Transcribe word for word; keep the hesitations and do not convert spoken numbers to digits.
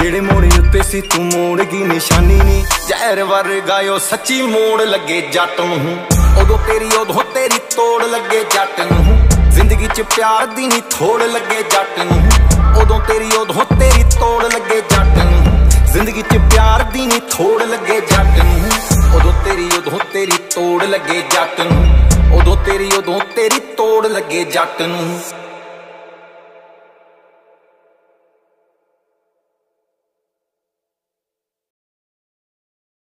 जेड़े मोड़े उत्ते सी तू मोड़ की निशानी नी, जहर वर्गायो सच्ची मोड़ लगे जट नूं। उदों तेरी उदों तेरी तोड़ लगे जट नूं, जिंदगी च प्यार दी नी थोड़ लगे जट नूं। उदों तेरी उदों तेरी तोड़ लगे जट नूं, जिंदगी च प्यार दी नी थोड़ लगे जट नूं। उदों तेरी उदों तेरी तोड़ लगे जट नूं, उदों तेरी उदों तेरी तोड़ लगे जट नूं।